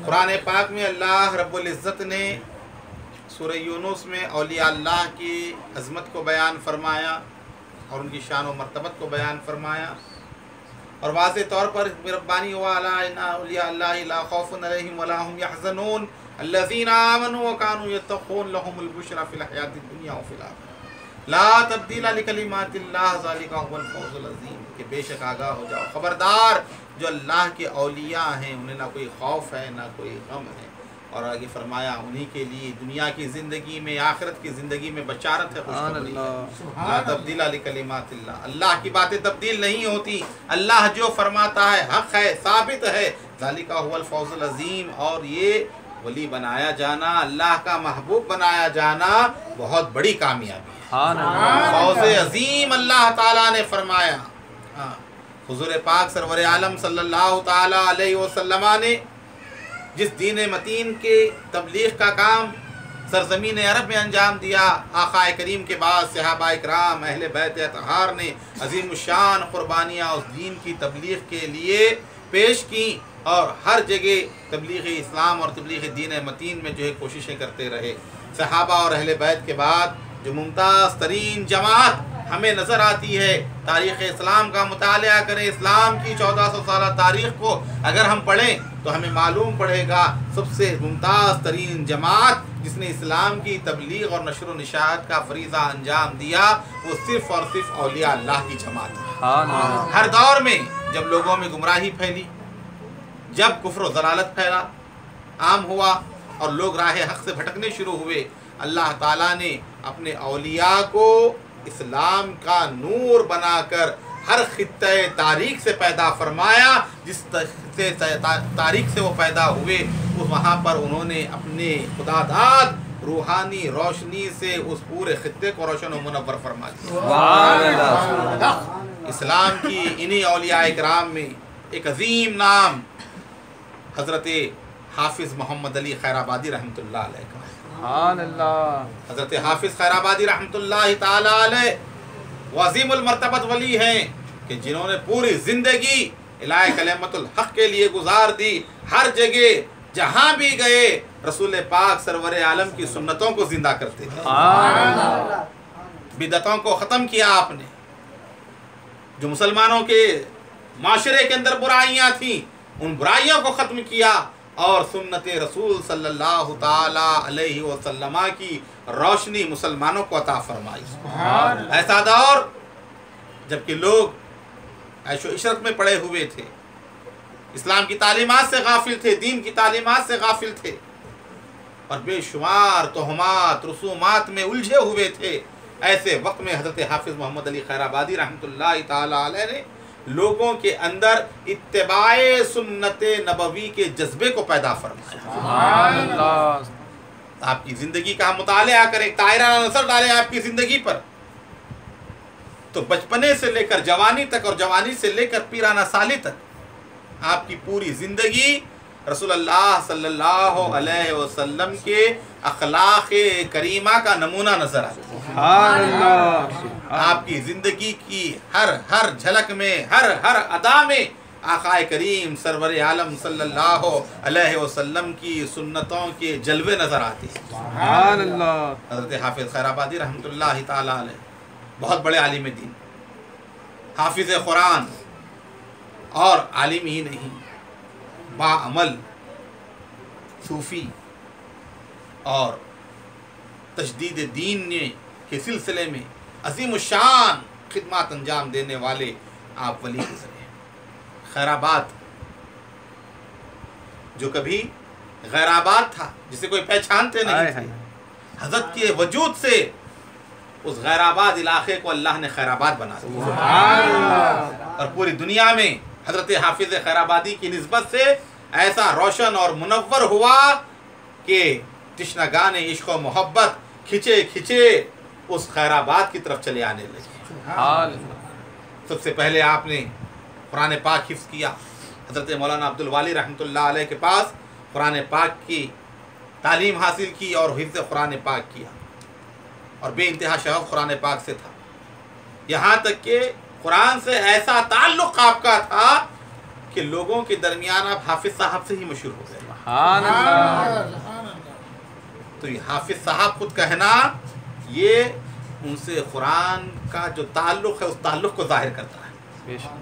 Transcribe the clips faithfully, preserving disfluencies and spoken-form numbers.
قرآن پاک میں اللہ رب العزت نے سورہ یونس میں اولیاء اللہ کی عظمت کو بیان فرمایا اور ان کی شان و مرتبت کو بیان فرمایا، اور واضح طور پر ربانی ہوا الا ان اولیاء اللہ لا خوف علیہم ولا هم يحزنون الذين آمنوا وكانوا يتقون لهم البشرى في الحیاة الدنیا وفي الآخرة لا تبدیل لکلمات اللہ ذالک هو الفوز العظیم، کہ بے شک آگاہ ہو جاؤ، خبردار جو اللہ کے اولیاء ہیں انہیں نہ کوئی خوف ہے نہ کوئی غم ہے، اور آگے فرمایا انہی کے لیے دنیا کی زندگی میں آخرت کی زندگی میں بشارت ہے، خوشخبری ہے۔ لا تبدیل لکلمات اللہ، اللہ کی باتیں تبدیل نہیں ہوتی، اللہ جو فرماتا ہے حق ہے، ثابت ہے، ذالک هو الفوز العظیم، اور یہ ولی بنایا جانا، اللہ کا محبوب بنایا جانا بہت بڑی کامیابی ہے، فوز عظیم اللہ تعالیٰ نے فرمایا۔ ہاں، حضور پاک سرور عالم صلی اللہ تعالیٰ علیہ وسلم نے جس دین متین کے تبلیغ کا کام سرزمین عرب میں انجام دیا، آقا کریم کے بعد صحابہ اکرام اہل بیت اطہار نے عظیم الشان قربانیاں اس دین کی تبلیغ کے لیے پیش کی، اور ہر جگہ تبلیغ اسلام اور تبلیغ دین متین میں جو ہے کوششیں کرتے رہے۔ صحابہ اور اہل بیت کے بعد جو ممتاز ترین جماعت ہمیں نظر آتی ہے، تاریخ اسلام کا مطالعہ کریں، اسلام کی چودہ سو سالہ تاریخ کو اگر ہم پڑھیں تو ہمیں معلوم پڑے گا سب سے ممتاز ترین جماعت جس نے اسلام کی تبلیغ اور نشر و نشاعت کا فریضہ انجام دیا وہ صرف اور صرف اولیاء اللہ کی جماعت ہے۔ ہر دور میں جب لوگوں میں گمراہی پھیلی، جب کفر و ضلالت پھیلا، عام ہوا اور لوگ راہ حق سے بھٹکنے شروع ہوئے، اللہ تعالیٰ نے اپنے اولیاء کو اسلام کا نور بنا کر ہر خطۂ تاریخ سے پیدا فرمایا، جس سے تاریخ سے وہ پیدا ہوئے اس وہاں پر انہوں نے اپنے خدا داد روحانی روشنی سے اس پورے خطے کو روشن و منور فرما دیا۔ اسلام کی انہی اولیاء اکرام میں ایک عظیم نام حضرت حافظ محمد علی خیر آبادی رحمۃ اللہ علیہ کا، سبحان اللہ۔ حضرت حافظ خیر آبادی رحمۃ اللہ تعالی علیہ وہ عظیم المرتبت ولی ہیں کہ جنہوں نے پوری زندگی الہ کلمت الحق کے لیے گزار دی، ہر جگہ جہاں بھی گئے رسول پاک سرور عالم کی سنتوں کو زندہ کرتے تھے، بدعتوں کو ختم کیا آپ نے، جو مسلمانوں کے معاشرے کے اندر برائیاں تھیں ان برائیوں کو ختم کیا، اور سنت رسول صلی اللہ تعالی علیہ وسلم کی روشنی مسلمانوں کو عطا فرمائی۔ ایسا دور جبکہ لوگ عیش و عشرت میں پڑے ہوئے تھے، اسلام کی تعلیمات سے غافل تھے، دین کی تعلیمات سے غافل تھے، اور بے شمار تہمات رسومات میں الجھے ہوئے تھے، ایسے وقت میں حضرت حافظ محمد علی خیر آبادی رحمۃ اللہ تعالی علیہ نے لوگوں کے اندر اتباع سنت نبوی کے جذبے کو پیدا فرمایا۔ سبحان اللہ۔ آپ کی زندگی کا مطالعہ کریں، طائرانہ نظر ڈالیں آپ کی زندگی پر، تو بچپنے سے لے کر جوانی تک اور جوانی سے لے کر پیرانہ سالی تک آپ کی پوری زندگی رسول اللہ صلی اللہ علیہ وسلم کے اخلاق کریمہ کا نمونہ نظر آتا ہے۔ سبحان اللہ۔ آپ کی زندگی کی ہر ہر جھلک میں، ہر ہر ادا میں آقا کریم سرور عالم صلی اللہ علیہ وسلم کی سنتوں کے جلوے نظر آتے ہیں۔ سبحان اللہ۔ حضرت حافظ خیر آبادی رحمۃ اللہ تعالی علیہ بہت بڑے عالم دین، حافظ قرآن، اور عالم ہی نہیں، با عمل صوفی اور تجدید دین نے کے سلسلے میں عظیم الشان خدمات انجام دینے والے آپ ولی گزرے ہیں۔ خیر آباد جو کبھی غیر آباد تھا، جسے کوئی پہچانتے نہیں تھے، حضرت کے وجود سے اس غیر آباد علاقے کو اللہ نے خیر آباد بنا دیا، اور پوری دنیا میں حضرت حافظ خیر آبادی کی نسبت سے ایسا روشن اور منور ہوا کہ تشنگان عشق و محبت کھچے کھچے اس خیر آباد کی طرف چلے آنے لگے۔ سب سے پہلے آپ نے قرآن پاک حفظ کیا، حضرت مولانا عبد الوالی رحمۃ اللہ علیہ کے پاس قرآن پاک کی تعلیم حاصل کی اور حفظ قرآن پاک کیا، اور بے انتہا شغف قرآن پاک سے تھا، یہاں تک کہ قرآن سے ایسا تعلق آپ کا تھا کہ لوگوں کے درمیان آپ حافظ صاحب سے ہی مشہور ہو گئے. سبحان اللہ. تو یہ حافظ صاحب خود کہنا یہ ان سے قرآن کا جو تعلق ہے اس تعلق کو ظاہر کرتا ہے. بے شک.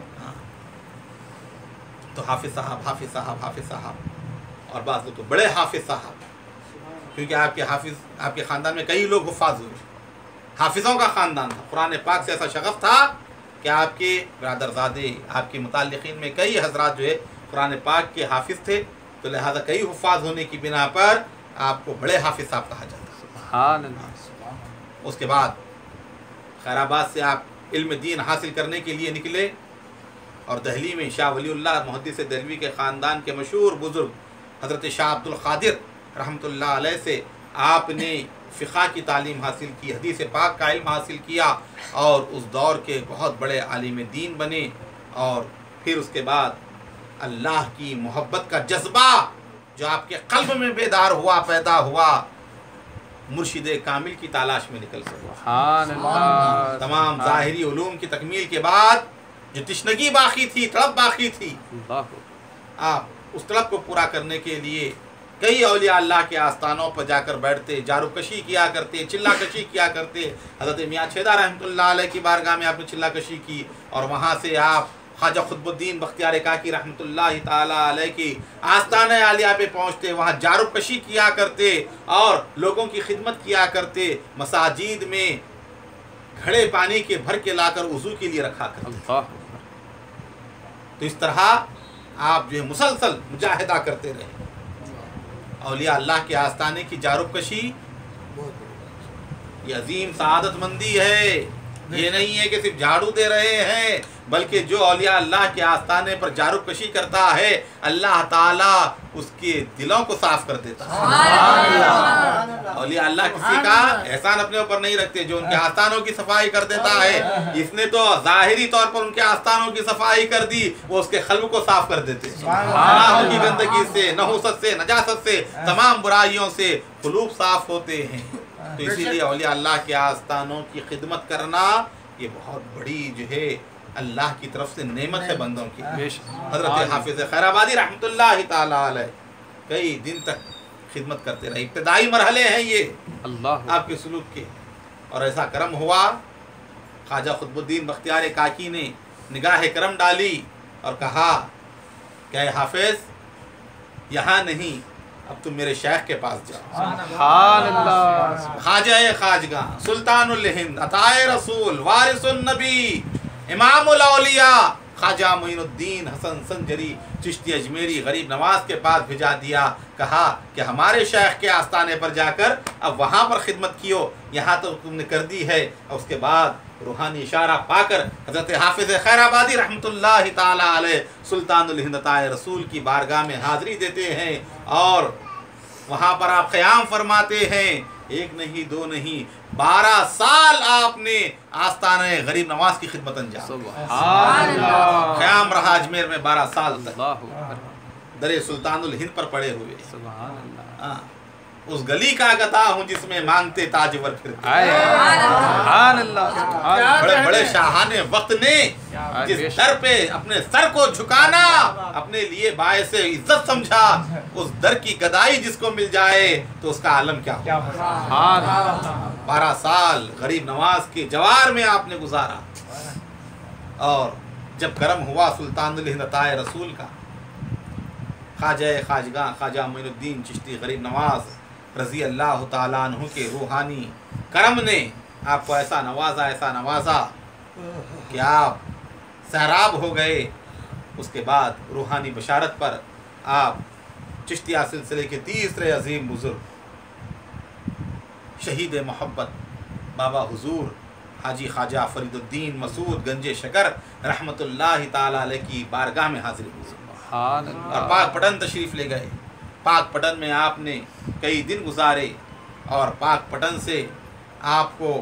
تو حافظ صاحب حافظ صاحب حافظ صاحب اور بعض لوگ تو بڑے حافظ صاحب، کیونکہ آپ کے حافظ آپ کے خاندان میں کئی لوگ حفاظ ہوئے، حافظوں کا خاندان تھا. قرآن پاک سے ایسا شغف تھا کہ آپ کے برادرزادے آپ کے متعلقین میں کئی حضرات جو ہے قرآن پاک کے حافظ تھے، تو لہذا کئی حفاظ ہونے کی بنا پر آپ کو بڑے حافظ صاحب کہا جاتا ہے. سبحان اللہ. اس کے بعد خیر آباد سے آپ علم دین حاصل کرنے کے لیے نکلے اور دہلی میں شاہ ولی اللہ محدث دہلوی کے خاندان کے مشہور بزرگ حضرت شاہ عبد القادر رحمۃ اللہ علیہ سے آپ نے فقہ کی تعلیم حاصل کی، حدیث پاک کا علم حاصل کیا اور اس دور کے بہت بڑے عالم دین بنے. اور پھر اس کے بعد اللہ کی محبت کا جذبہ جو آپ کے قلب میں بیدار ہوا پیدا ہوا، مرشد کامل کی تلاش میں نکل سکے. سبحان اللہ. تمام ظاہری علوم کی تکمیل کے بعد جو تشنگی باقی تھی، طلب باقی تھی، اللہ. آپ اس طلب کو پورا کرنے کے لیے کئی اولیاء اللہ کے آستانوں پر جا کر بیٹھتے، جارو کشی کیا کرتے، چلا کشی کیا کرتے. حضرت میاں چھیدہ رحمۃ اللہ علیہ کی بارگاہ میں آپ نے چلا کشی کی اور وہاں سے آپ خواجہ قطب الدین بختیار کاکی رحمۃ اللہ تعالیٰ علیہ کی آستانہ عالیہ پہ پہنچتے، وہاں جارو کشی کیا کرتے اور لوگوں کی خدمت کیا کرتے. مساجد میں گھڑے پانی کے بھر کے لا کر وضو کے لیے رکھا کرتے. اللہ. تو اس طرح آپ جو ہے مسلسل مجاہدہ کرتے رہے. اولیاء اللہ کے آستانے کی جارب کشی یہ عظیم سعادت مندی ہے. یہ نہیں ہے کہ صرف جھاڑو دے رہے ہیں، بلکہ جو اولیاء اللہ کے آستانے پر جارب کشی کرتا ہے اللہ تعالیٰ اس کے دلوں کو صاف کر دیتا ہے. اولیاء اللہ کسی کا احسان اپنے اوپر نہیں رکھتے، جو ان کے آستانوں کی صفائی کر دیتا ہے اس نے تو ظاہری طور پر ان کے آستانوں کی صفائی کر دی، وہ اس کے قلب کو صاف کر دیتے. گناہوں کی گندگی سے، نحوست سے، نجاست سے، تمام برائیوں سے قلوب صاف ہوتے ہیں. تو اسی لیے اولیاء اللہ کے آستانوں کی خدمت کرنا یہ بہت بڑی جو ہے اللہ کی طرف سے نعمت ہے بندوں کی. حضرت حافظ خیر آبادی رحمۃ اللہ تعالی علیہ کئی دن تک خدمت کرتے رہے. ابتدائی مرحلے ہیں یہ اللہ آپ کے سلوک کے، اور ایسا کرم ہوا خواجہ قطب الدین بختیار کاکی نے نگاہ کرم ڈالی اور کہا کہ اے حافظ یہاں نہیں، اب تم میرے شیخ کے پاس جاؤ. سبحان اللہ. خواجہ خواجگاں سلطان الہند عطائے رسول وارث النبی امام الاولیاء خواجہ معین الدین حسن سنجری چشتی اجمیری غریب نواز کے پاس بھیجا دیا. کہا کہ ہمارے شیخ کے آستانے پر جا کر اب وہاں پر خدمت کیو، یہاں تو تم نے کر دی ہے. اور اس کے بعد روحانی اشارہ پا کر حضرت حافظ خیر آبادی رحمۃ اللہ تعالی علیہ سلطان الہند عطائے رسول کی بارگاہ میں حاضری دیتے ہیں اور وہاں پر آپ قیام فرماتے ہیں. ایک نہیں دو نہیں بارہ سال آپ نے آستانہ غریب نواز کی خدمت انجام. سبحان اللہ. قیام رہا اجمیر میں بارہ سال تک، اللہ. در سلطان الہند پر پڑے ہوئے. سبحان اللہ. ہاں، اس گلی کا گتا ہوں جس میں مانگتے تاجور پھرتے. سبحان اللہ. بڑے بڑے شاہان وقت نے جس در پہ اپنے سر کو جھکانا اپنے لیے باعث عزت سمجھا، اس در کی گدائی جس کو مل جائے تو اس کا عالم کیا ہو. بارہ سال غریب نواز کے جوار میں آپ نے گزارا اور جب کرم ہوا سلطان الہند عطائے رسول کا، خواجہ خواجگاں خواجہ معین الدین چشتی غریب نواز رضی اللہ تعالیٰ عنہ کے روحانی کرم نے آپ کو ایسا نوازا ایسا نوازا کہ آپ سہراب ہو گئے. اس کے بعد روحانی بشارت پر آپ چشتیہ سلسلے کے تیسرے عظیم بزرگ شہید محبت بابا حضور حاجی خواجہ فرید الدین مسعود گنج شکر رحمۃ اللہ تعالی علیہ کی بارگاہ میں حاضر ہوئے اور پاک پٹن تشریف لے گئے. پاک پٹن میں آپ نے کئی دن گزارے اور پاک پٹن سے آپ کو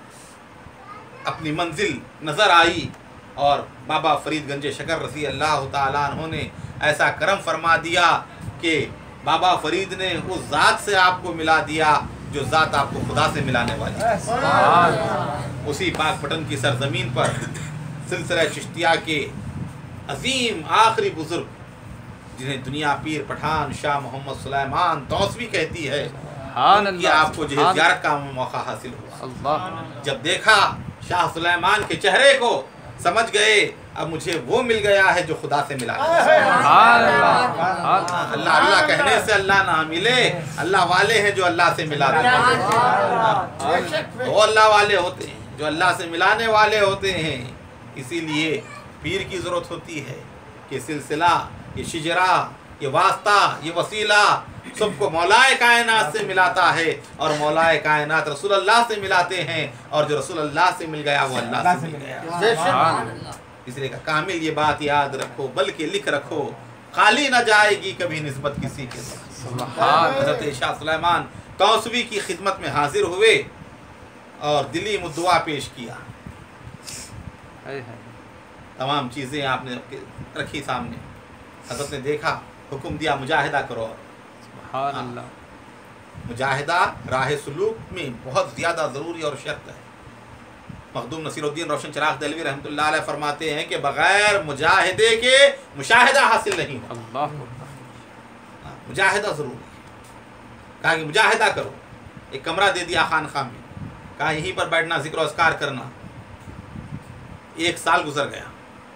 اپنی منزل نظر آئی اور بابا فرید گنج شکر رضی اللہ تعالیٰ عنہ نے ایسا کرم فرما دیا کہ بابا فرید نے اس ذات سے آپ کو ملا دیا جو ذات آپ کو خدا سے ملانے والی ہے. اسی پاک پٹن کی سرزمین پر سلسلہ چشتیہ کے عظیم آخری بزرگ جنہیں دنیا پیر پٹھان شاہ محمد سلیمان توسوی کہتی ہے، سبحان ان کی اللہ، آپ کو جو ہے سبحان زیارت کا موقع حاصل ہوا۔ اللہ، جب دیکھا شاہ سلیمان کے چہرے کو سمجھ گئے اب مجھے وہ مل گیا ہے جو خدا سے ملا ہے۔ سبحان اللہ، سبحان اللہ، اللہ اللہ کہنے سے اللہ نہ ملے، اللہ والے ہیں جو اللہ سے ملا دیتے ہیں۔ وہ اللہ والے ہوتے ہیں جو اللہ سے ملانے والے ہوتے ہیں۔ اسی لیے پیر کی ضرورت ہوتی ہے کہ سلسلہ، یہ شجرہ، یہ واسطہ، یہ وسیلہ سب کو مولا کائنات سے ملاتا ہے، اور مولا کائنات رسول اللہ سے ملاتے ہیں، اور جو رسول اللہ سے مل گیا وہ اللہ سے مل گیا۔ سبحان اللہ، اس لیے کہ کامل یہ بات یاد رکھو، بلکہ لکھ رکھو، خالی نہ جائے گی کبھی نسبت کسی کے ساتھ۔ سبحان حضرت شاہ سلیمان توسوی کی خدمت میں حاضر ہوئے اور دلی مدعا پیش کیا۔ اللہ، تمام چیزیں آپ نے رکھی سامنے، حضرت نے دیکھا، حکم دیا مجاہدہ کرو۔ سبحان اللہ، مجاہدہ راہ سلوک میں بہت زیادہ ضروری اور شرط ہے۔ مخدوم نصیر الدین روشن چراغ دہلوی رحمۃ اللہ علیہ فرماتے ہیں کہ بغیر مجاہدے کے مشاہدہ حاصل نہیں ہوتا۔ اللہ، مجاہدہ ضروری ہے، کہا کہ مجاہدہ کرو۔ ایک کمرہ دے دیا خانقاہ میں، کہا یہیں پر بیٹھنا، ذکر و اذکار کرنا۔ ایک سال گزر گیا،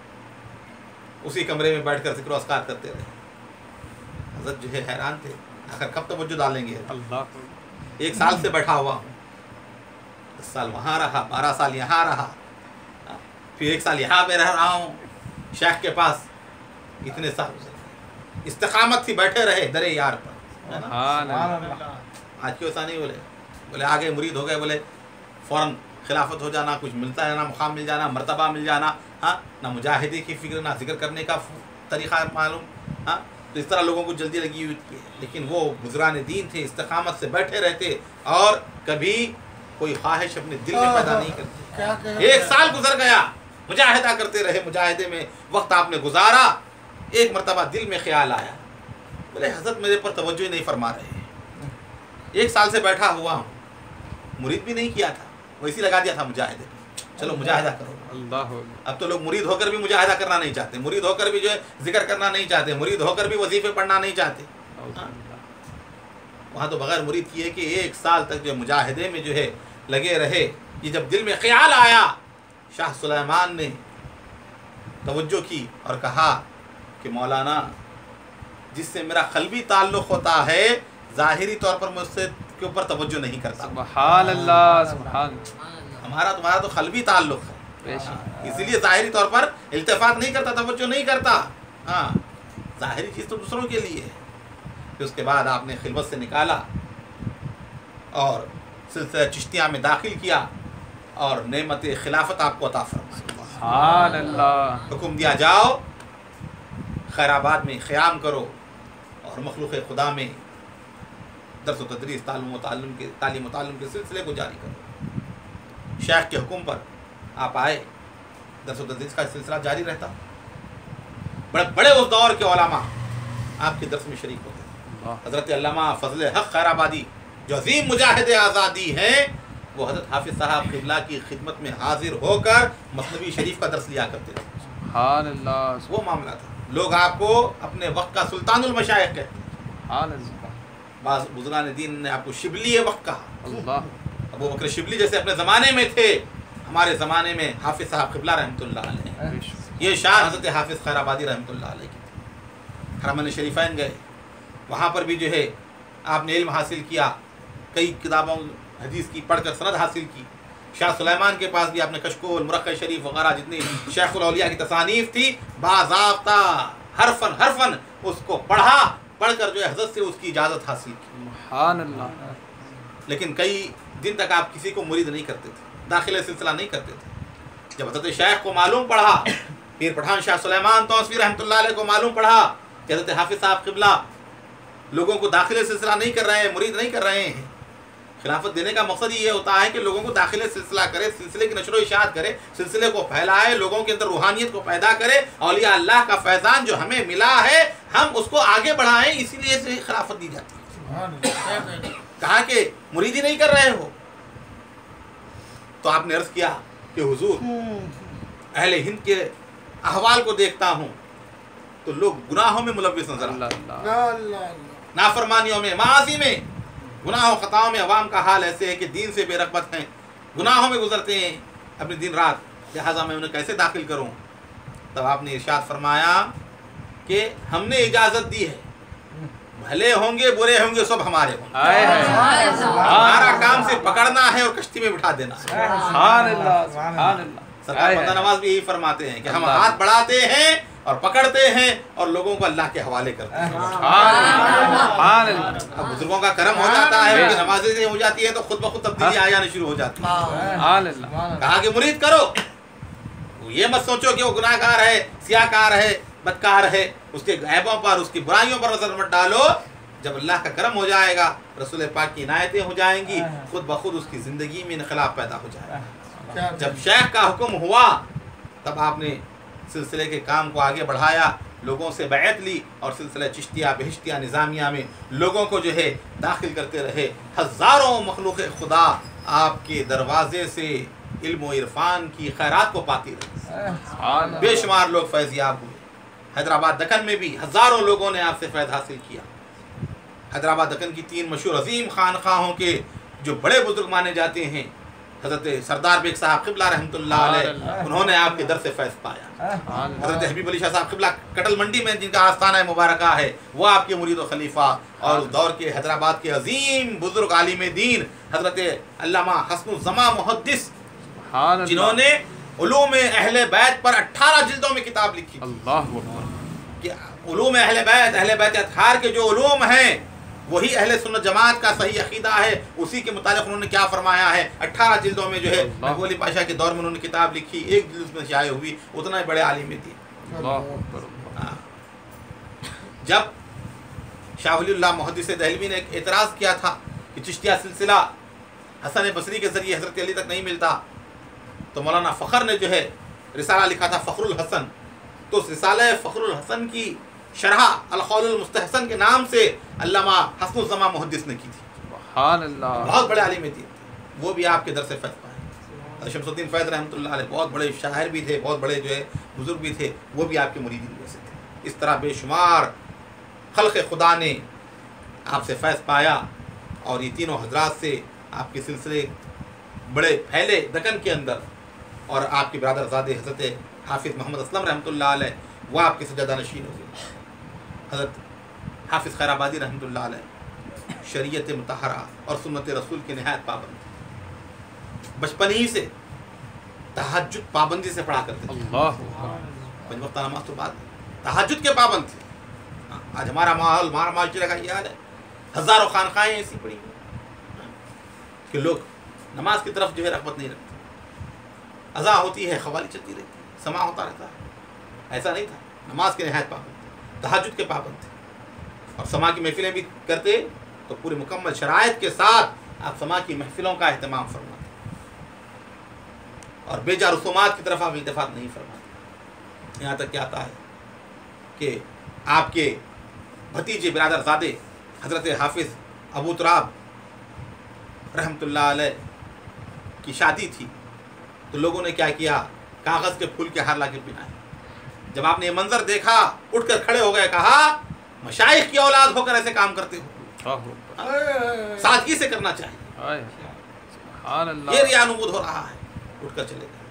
اسی کمرے میں بیٹھ کر ذکر و اذکار کرتے رہے۔ حضرت جو ہے حیران تھے، آخر کب توجہ ڈالیں گے؟ اللہ، ایک سال سے بیٹھا ہوا ہوں، دس سال وہاں رہا، بارہ سال یہاں رہا، پھر ایک سال یہاں پہ رہ رہا ہوں شیخ کے پاس، اتنے سال گزر گئے۔ استقامت تھی، بیٹھے رہے درے یار پر۔ سبحان اللہ، آج کیوں ایسا نہیں بولے؟ بولے آگے مرید ہو گئے، بولے فوراً خلافت ہو جانا، کچھ ملتا ہے، نہ مقام مل جانا، مرتبہ مل جانا، ہاں، نہ مجاہدے کی فکر، نہ ذکر کرنے کا طریقہ معلوم، ہاں، تو اس طرح لوگوں کو جلدی لگی ہوئی تھی۔ لیکن وہ بزرگان دین تھے، استقامت سے بیٹھے رہتے اور کبھی کوئی خواہش اپنے دل میں پیدا نہیں کرتے۔ ایک سال گزر گیا، مجاہدہ کرتے رہے، مجاہدے میں وقت آپ نے گزارا۔ ایک مرتبہ دل میں خیال آیا، بولے حضرت میرے پر توجہ نہیں فرما رہے، ایک سال سے بیٹھا ہوا ہوں، مرید بھی نہیں کیا تھا، ویسے لگا دیا تھا مجاہدے، چلو مجاہدہ کرو۔ اللہ، اب تو لوگ مرید ہو کر بھی مجاہدہ کرنا نہیں چاہتے، مرید ہو کر بھی جو ہے ذکر کرنا نہیں چاہتے، مرید ہو کر بھی وظیفے پڑھنا نہیں چاہتے۔ وہاں تو بغیر مرید کیے کہ ایک سال تک جو مجاہدے میں جو ہے لگے رہے۔ یہ جب دل میں خیال آیا، شاہ سلیمان نے توجہ کی اور کہا کہ مولانا، جس سے میرا قلبی تعلق ہوتا ہے ظاہری طور پر مجھ سے کے اوپر توجہ نہیں کرتا، سبحان اللہ، سبحان ہمارا تمہارا تو قلبی تعلق ہے، بے شک، اسی لیے ظاہری طور پر التفات نہیں کرتا، توجہ نہیں کرتا۔ ہاں، ظاہری چیز تو دوسروں کے لیے ہے۔ پھر اس کے بعد آپ نے خلوت سے نکالا اور سلسلہ چشتیہ میں داخل کیا اور نعمت خلافت آپ کو عطا فرمائی۔ سبحان اللہ، حکم دیا جاؤ خیر آباد میں قیام کرو اور مخلوق خدا میں درس و تدریس، تعلیم و تعلم کے تعلیم و تعلم کے سلسلے کو جاری کرو۔ شیخ کے حکم پر آپ آئے، درس و تدریس کا سلسلہ جاری رہتا۔ بڑے بڑے اس دور کے علماء آپ کے درس میں شریک ہوتے ہیں۔ حضرت علامہ فضل حق خیر آبادی جو عظیم مجاہد آزادی ہیں، وہ حضرت حافظ صاحب قبلہ کی خدمت میں حاضر ہو کر مثنوی شریف کا درس لیا کرتے تھے۔ سبحان اللہ، وہ معاملہ تھا۔ لوگ آپ کو اپنے وقت کا سلطان المشائخ کہتے ہیں۔ سبحان اللہ، بعض بزرگان دین نے آپ کو شبلی وقت کہا۔ اللہ، ابو بکر شبلی جیسے اپنے زمانے میں تھے، ہمارے زمانے میں حافظ صاحب قبلہ رحمۃ اللہ علیہ، بے شک، یہ شان حضرت حافظ خیر آبادی رحمۃ اللہ علیہ کی تھی۔ حرمین شریفین گئے، وہاں پر بھی جو ہے آپ نے علم حاصل کیا، کئی کتابوں حدیث کی پڑھ کر سند حاصل کی۔ شاہ سلیمان کے پاس بھی آپ نے کشکول، مرقع شریف وغیرہ جتنی شیخ الاولیاء کی تصانیف تھی، باضابطہ حرفن حرفن اس کو پڑھا، پڑھ کر جو ہے حضرت سے اس کی اجازت حاصل کی۔ سبحان اللہ، لیکن کئی دن تک آپ کسی کو مرید نہیں کرتے تھے، داخلہ سلسلہ نہیں کرتے تھے۔ جب حضرت شیخ کو معلوم پڑھا، پیر پٹھان شاہ سلیمان توسوی رحمۃ اللہ علیہ کو معلوم پڑھا کہ حضرت حافظ صاحب قبلہ لوگوں کو داخلہ سلسلہ نہیں کر رہے ہیں، مرید نہیں کر رہے ہیں۔ خلافت دینے کا مقصد یہ ہوتا ہے کہ لوگوں کو داخلہ سلسلہ کرے، سلسلے کی نشر و اشاعت کرے، سلسلے کو پھیلائے، لوگوں کے اندر روحانیت کو پیدا کرے، اولیاء اللہ کا فیضان جو ہمیں ملا ہے ہم اس کو آگے بڑھائیں، اسی لیے سے خلافت دی جاتی ہے۔ کہا کہ مریدی نہیں کر رہے ہو، تو آپ نے عرض کیا کہ حضور اہل ہند کے احوال کو دیکھتا ہوں، तो लोग गुनाहों में मुलव्विस नजर आते अल्लाह لا अल्लाह لا لا नाफरमानियों में, माजी में, गुनाहों खताओं में अवाम का हाल ऐसे है कि दीन से बेरगबत हैं, गुनाहों में गुजरते हैं अपनी दिन रात, लिहाजा मैं उन्हें कैसे दाखिल करूं? तब आपने इरशाद फरमाया कि हमने इजाज़त दी है, भले होंगे बुरे होंगे सब हमारे होंगे, हाय हाय हमारा काम से पकड़ना है और कश्ती में बिठा देना है। सुभान अल्लाह सुभान अल्लाह सरकार बंदा नवाज भी यही फरमाते हैं कि हम अल्लाह। हाथ बढ़ाते हैं और पकड़ते हैं और लोगों को अल्लाह के हवाले करते हैं। सुभान अल्लाह सुभान अल्लाह अब बुजुर्गों का करम हो जाता है, उनकी नमाजें हो जाती है तो खुद ब खुद तब्दीली आ जानी शुरू हो जाती है। सुभान अल्लाह कहा कि मुरीद करो, ये मत सोचो कि वो गुनाहगार है, सियाकार है, बदकार है, उसके ऐबों पर उसकी बुराइयों पर नजर मत डालो। जब अल्लाह का करम हो जाएगा, रसूल पाक की इनायतें हो जाएंगी, खुद ब खुद उसकी ज़िंदगी में इनकलाब पैदा हो जाएगा। जब शेख का हुक्म हुआ तब आपने सिलसिले के काम को आगे बढ़ाया, लोगों से बैत ली और सिलसिला चिश्तिया बहिश्तिया निज़ामिया में लोगों को जो है दाखिल करते रहे। हज़ारों मखलूक खुदा आपके दरवाजे से इल्म व इरफान की खैरात को पाती रही, सुभान बेशुमार लोग फैज़याब हुए। हैदराबाद दक्कन में भी हज़ारों लोगों ने आपसे फैज़ हासिल किया। हैदराबाद दक्कन की तीन मशहूर अजीम खानखाहों के जो बड़े बुजुर्ग माने जाते हैं, हज़रत सरदार बेग साहब क़िबला रहमतुल्लाह अलैह, उन्होंने आपके दर से फैज़ पाया। हज़रत हबीब अली शाह साहब क़िबला कटल मंडी में जिनका आस्थाना मुबारका है, वो आपके मुरीद व खलीफा और उस दौर के हैदराबाद के अजीम बुजुर्ग आलिम दीन हज़रत अल्लामा हसनुज़्ज़मा मुहद्दिस, सुभान अल्लाह जिन्होंने उलूम अहले बैत पर अठारह जिल्दों में किताब लिखी थी। अल्लाह अकबर कि उलूम अहले बैत, अहले बैत अतहार के जो उलूम हैं वही अहले सुन्नत जमात का सही अकीदा है, उसी के मुताबिक उन्होंने क्या फरमाया है। अठारह जिल्दों में जो है महबूब अली पाशा के दौर में उन्होंने किताब लिखी, एक जिल्द में शाये हुई, उतना ही बड़े आलिम थी। अल्लाह अकबर हाँ। जब शाह वलीउल्लाह मुहद्दिस दहलवी ने एक एतराज़ किया था कि चिश्तिया सिलसिला हसन बसरी के ज़रिए हज़रत अली तक नहीं मिलता, तो मौलाना फ़खर ने जो है रिसाला लिखा था फ़खरुल हसन, तो उस रिसाला फ़खरुल हसन की शरह अल-क़ौलुल मुस्तहसन के नाम से अल्लामा हसनुज़्ज़मा मुहद्दिस ने की थी। सुभान अल्लाह बहुत बड़े आलिम थे, वो भी आपके दर से फैज़ पाए। शमसुद्दीन फैज़ रहमतुल्लाह अलैह बहुत बड़े शायर भी थे, बहुत बड़े जो है बुज़ुर्ग भी थे, वो भी आपके मुरीदीन में से थे। इस तरह बेशुमार खल्क़ खुदा ने आपसे फैज़ पाया और ये तीनों हजरात से आपके सिलसिले बड़े फैले दक्कन के अंदर। और आपके बरादरज़ादे हज़रत हाफिज़ मोहम्मद असलम रहमतुल्लाह अलैह, वो आपके सज्जादा नशीन हो गए। हज़रत हाफिज़ खैराबादी रहमतुल्लाह अलैह शरीयत मुतहरा और सुन्नत रसूल के नहायत पाबंद, बचपन ही से तहज्जुद पाबंदी से पढ़ा करते थे। अल्लाह अकबर पंज वक्त नमाज तो बाद तहज्जुद के पाबंद थे। हाँ, आज हमारा माहौल हमारा माशरे का ये हाल है, हज़ारों खानखाएँ ऐसी पड़ी हैं कि लोग नमाज की तरफ जो है रग़बत नहीं रखते। अज़ा होती है, ख़वाली चलती रहती है, समा होता रहता है। ऐसा नहीं था, नमाज के नहायत पाबंद थे, तहज्जुद के पाबंद थे। और समा की महफिलें भी करते तो पूरी मुकम्मल शराइत के साथ आप समा की महफिलों का अहतमाम फरमाते और बेजा रसूमात की तरफ आप इल्तिफात नहीं फरमाते। यहाँ तक क्या आता है कि आपके भतीजे बिरादरज़ादे हज़रत हाफिज़ अबू तुराब रहमतुल्लाह अलैह की शादी थी, तो लोगों ने क्या किया, कागज़ के फूल के हार ला के पहनाए। जब आपने ये मंजर देखा, उठकर खड़े हो गए, कहा मशाइख की औलाद होकर ऐसे काम करते हो, सादगी से करना चाहिए, सुभान अल्लाह ये रिया नुबूद हो रहा है। उठकर चले गए।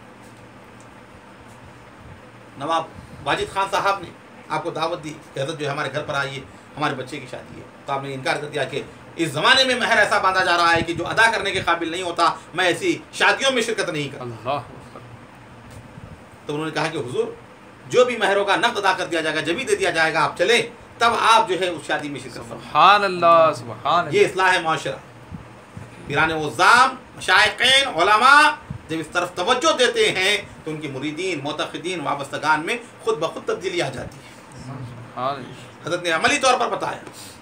नवाब वाजिद खान साहब ने आपको दावत दी कि हज़रत जो है हमारे घर पर आइए, हमारे बच्चे की शादी है। तो आपने इनकार कर दिया कि इस ज़माने में महर ऐसा बांधा जा रहा है कि जो अदा करने के काबिल नहीं होता, मैं ऐसी शादियों में शिरकत नहीं करता। अल्लाह अकबर तो उन्होंने कहा कि हुजूर जो भी महर होगा नक़द अदा कर दिया जाएगा, जब भी दे दिया जाएगा आप चले, तब आप जो है उस शादी में शिरकत करें। सुभान अल्लाह सुभान ये इस्लाह है माशरा। पीराने उज़्ज़ाम, मशाइख़ीन, उलमा जब इस तरफ तवज्जो देते हैं तो उनकी मुरीदीन, मोतक़िदीन, वाबस्तगान में खुद ब खुद तब्दीली आ जाती है। सुभान हज़रत ने अमली तौर पर बताया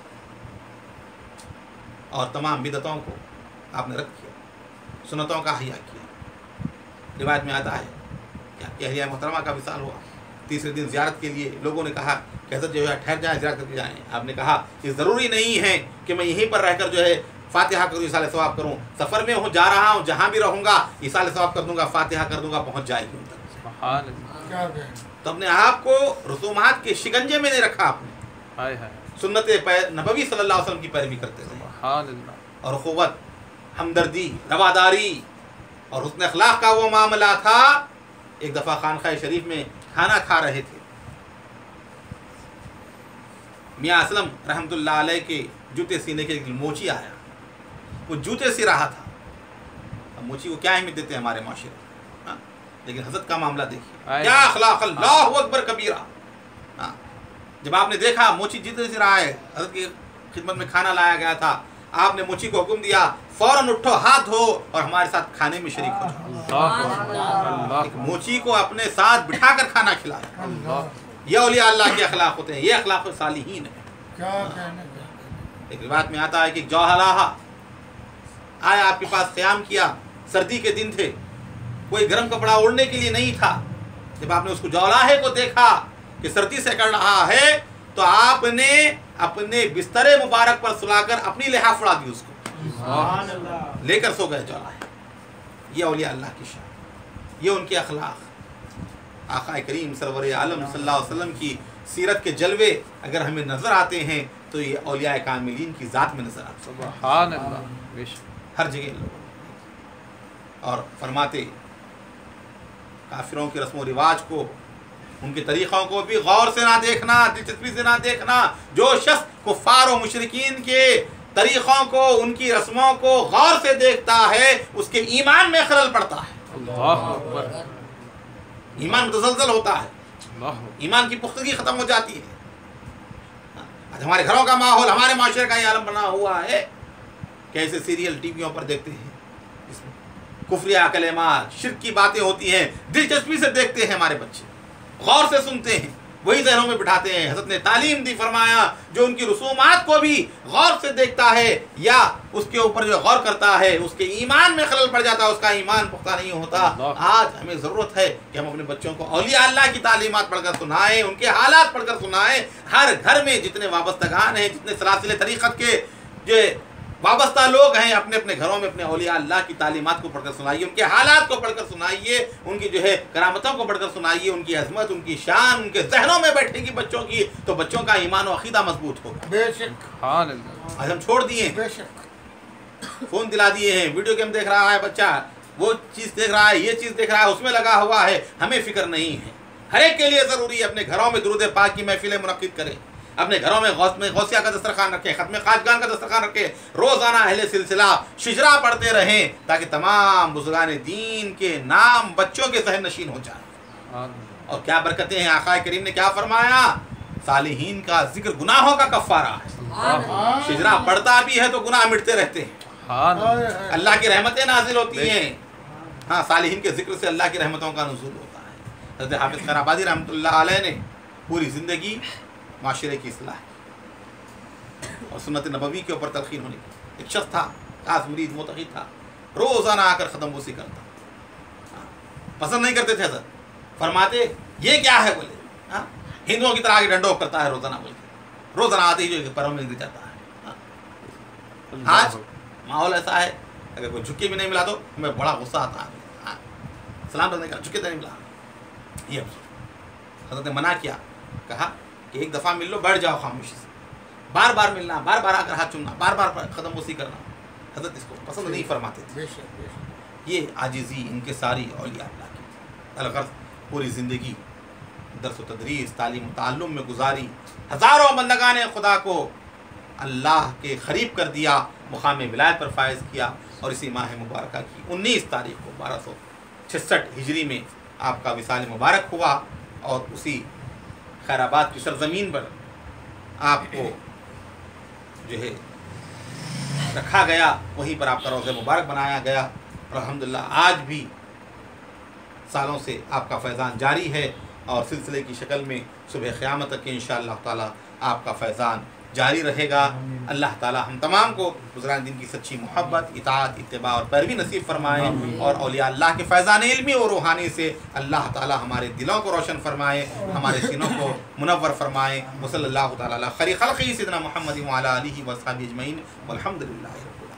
और तमाम बिदअतों को आपने रद्द किया, सुन्नतों का हया किया। रिवायत में आता है कि आपकी अहलिया मोहतरमा का विसाल हुआ। तीसरे दिन ज़ियारत के लिए लोगों ने कहा कि हज़रत जो है ठहर जाएँ, ज़ियारत करके जाएँ। आपने कहा कि ज़रूरी नहीं है कि मैं यहीं पर रहकर जो है फ़ातिहा करूँ, इसाले सवाब करूँ। सफ़र में हूँ, जा रहा हूँ, जहाँ भी रहूँगा इसाले सवाब कर दूँगा, फ़ातिहा कर दूँगा, पहुँच जाएगी उन तक। सुभान अल्लाह क्या कहें। تو اپنے آپ کو رسومات کے شکنجے میں نہیں رکھا آپ نے، ہائے ہائے سنت نبوی صلی اللہ علیہ وسلم کی پیروی کرتے رہے، سبحان اللہ اور اخوت، ہمدردی، رواداری اور حسن اخلاق کا وہ معاملہ تھا۔ ایک دفعہ خانقاہ شریف میں کھانا کھا رہے تھے، میاں اسلم رحمۃ اللہ علیہ کے جوتے سینے کے موچی آیا، وہ جوتے سی رہا تھا۔ اب موچی کو کیا اہمیت دیتے ہیں ہمارے معاشرے میں، ہاں؟ لیکن حضرت کا معاملہ دیکھیے، کیا اخلاق، اللہ اکبر کبیرہ۔ ہاں، جب آپ نے دیکھا موچی جوتے سی رہا ہے، حضرت کی خدمت میں کھانا لایا گیا تھا، آپ نے موچی کو حکم دیا فوراً اٹھو، ہاتھ دھو اور ہمارے ساتھ کھانے میں شریک ہو جاؤ۔ اللہ ایک موچی کو اپنے ساتھ بٹھا کر کھانا کھلایا، اللہ یہ اولیاء اللہ کے اخلاق ہوتے ہیں، یہ اخلاق صالحین ہیں۔ کیا کہنے کا۔ ایک روایت میں آتا ہے کہ جوہلاہا آیا آپ کے پاس قیام کیا، سردی کے دن تھے، کوئی گرم کپڑا اوڑھنے کے لیے نہیں تھا۔ جب آپ نے اس کو جولاہے کو دیکھا کہ سردی سے کر رہا ہے تو آپ نے اپنے بستر مبارک پر سلا کر اپنی لحاف اڑا دی، اس کو لے کر سو گئے جولاہے۔ یہ اولیاء اللہ کی شان، یہ ان کے اخلاق۔ آقا کریم سرور عالم صلی اللہ علیہ وسلم کی سیرت کے جلوے اگر ہمیں نظر آتے ہیں تو یہ اولیاء کاملین کی ذات میں نظر آتے ہیں، سبحان اللہ بے شک ہر جگہ لوگ۔ اور فرماتے کافروں کے رسم و رواج کو، ان کے طریقوں کو بھی غور سے نہ دیکھنا، دلچسپی سے نہ دیکھنا۔ جو شخص کفار و مشرکین کے طریقوں کو، ان کی رسموں کو غور سے دیکھتا ہے، اس کے ایمان میں خلل پڑتا ہے، اللہ اکبر ایمان متزلزل ہوتا ہے، اللہ ایمان کی پختگی ختم ہو جاتی ہے۔ آج ہمارے گھروں کا ماحول، ہمارے معاشرے کا یہ عالم بنا ہوا ہے، کیسے سیریل ٹی ویوں پر دیکھتے ہیں، اس میں کفریہ کلمات، شرک کی باتیں ہوتی ہیں، دلچسپی سے دیکھتے ہیں ہمارے بچے، غور سے سنتے ہیں، وہی ذہنوں میں بٹھاتے ہیں۔ حضرت نے تعلیم دی، فرمایا جو ان کی رسومات کو بھی غور سے دیکھتا ہے یا اس کے اوپر جو غور کرتا ہے، اس کے ایمان میں خلل پڑ جاتا ہے، اس کا ایمان پختہ نہیں ہوتا۔ آج ہمیں ضرورت ہے کہ ہم اپنے بچوں کو اولیاء اللہ کی تعلیمات پڑھ کر سنائیں، ان کے حالات پڑھ کر سنائیں۔ ہر گھر میں جتنے وابستگان ہیں، جتنے سلاسل طریقت کے جو وابستہ لوگ ہیں، اپنے اپنے گھروں میں اپنے اولیاء اللہ کی تعلیمات کو پڑھ کر سنائیے، ان کے حالات کو پڑھ کر سنائیے، ان کی جو ہے کرامتوں کو پڑھ کر سنائیے، ان کی عظمت، ان کی شان ان کے ذہنوں میں بیٹھے گی بچوں کی، تو بچوں کا ایمان و عقیدہ مضبوط ہوگا۔ بے شک سبحان اللہ آج ہم چھوڑ دیے ہیں، بے شک فون دلا دیے ہیں، ویڈیو گیم دیکھ رہا ہے بچہ، وہ چیز دیکھ رہا ہے، یہ چیز دیکھ رہا ہے، اس میں لگا ہوا ہے، ہمیں فکر نہیں ہے۔ ہر ایک کے لیے ضروری ہے اپنے گھروں میں درود پاک کی محفلیں منعقد کریں، اپنے گھروں میں غوث میں غوثیہ کا دسترخوان رکھیں، ختم خواجگان کا دسترخوان رکھیں، روزانہ اہل سلسلہ شجرا پڑھتے رہیں تاکہ تمام بزرگان دین کے نام بچوں کے ذہن نشین ہو جائیں۔ سبحان اللہ اور کیا برکتیں ہیں، آقا کریم نے کیا فرمایا، صالحین کا ذکر گناہوں کا کفارہ ہے۔ شجرا پڑھتا بھی ہے تو گناہ مٹتے رہتے ہیں، سبحان اللہ اللہ کی رحمتیں نازل ہوتی ہیں۔ ہاں، صالحین کے ذکر سے اللہ کی رحمتوں کا نزول ہوتا ہے۔ حضرت حافظ خیر آبادی رحمۃ اللہ علیہ نے پوری زندگی معاشرے کی اصلاح اور سنت نبوی کے اوپر تلقین ہونے کی، ایک شخص تھا، خاص مرید متقی تھا، روزانہ آ کر ختم بوسی کرتا، ہاں، پسند نہیں کرتے تھے حضرت، فرماتے یہ کیا ہے، بولے ہاں ہندوؤں کی طرح آگے ڈنڈوک کرتا ہے روزانہ، بول کے روزانہ آتے ہی جو پروں میں گر جاتا ہے۔ ہاں، آج ماحول ایسا ہے، اگر کوئی جھکے بھی نہیں ملا تو ہمیں بڑا غصہ آتا ہے، ہاں سلام کرنے کا جھکے تو نہیں ملا، یہ حضرت نے منع کیا، کہا کہ ایک دفعہ مل لو، بیٹھ جاؤ خاموشی سے، بار بار ملنا، بار بار آ کر ہاتھ چومنا، بار بار قدم بوسی کرنا، حضرت اس کو پسند نہیں فرماتے تھے۔ بے شک بے شک یہ عاجزی ان کے ساری اولیاء اللہ کی الغرض پوری زندگی درس و تدریس، تعلیم و تعلم میں گزاری، ہزاروں بندگان خدا کو اللہ کے قریب کر دیا، مقام ولایت پر فائز کیا، اور اسی ماہ مبارکہ کی انیس تاریخ کو بارہ سو چھسٹھ ہجری میں آپ کا وصال مبارک ہوا، اور اسی خیر آباد کی سرزمین پر آپ کو جو ہے رکھا گیا، وہیں پر آپ کا روضہ مبارک بنایا گیا، اور الحمدللہ آج بھی سالوں سے آپ کا فیضان جاری ہے، اور سلسلے کی شکل میں صبح قیامت تک انشاءاللہ تعالی آپ کا فیضان جاری رہے گا۔ اللہ تعالی ہم تمام کو بزرگان دین کی سچی محبت، اطاعت، اتباع اور پیروی نصیب فرمائے، اور اولیاء اللہ کے فیضان علمی اور روحانی سے اللہ تعالی ہمارے دلوں کو روشن فرمائے، ہمارے سینوں کو منور فرمائے۔ وصلی اللہ تعالی علی خیر خلقہ سیدنا محمد وعلی آلہ وصحبہ اجمعین، والحمد للہ۔